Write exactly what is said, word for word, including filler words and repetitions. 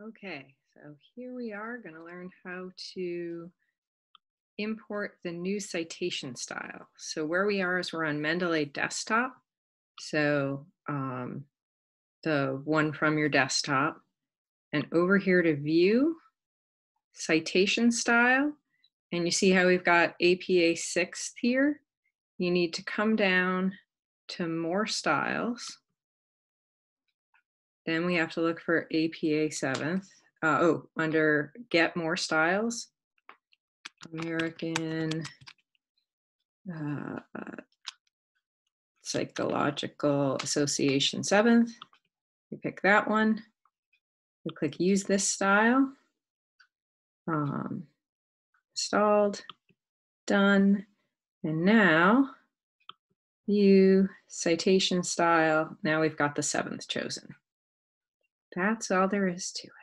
Okay, so here we are going to learn how to import the new citation style. So where we are is we're on Mendeley desktop. So um, the one from your desktop. And over here to view citation style. And you see how we've got A P A sixth here. You need to come down to more styles. Then we have to look for A P A seventh. Uh, oh, under get more styles. American uh, Psychological Association seventh. We pick that one. We click use this style. Um, installed, done. And now view citation style. Now we've got the seventh chosen. That's all there is to it.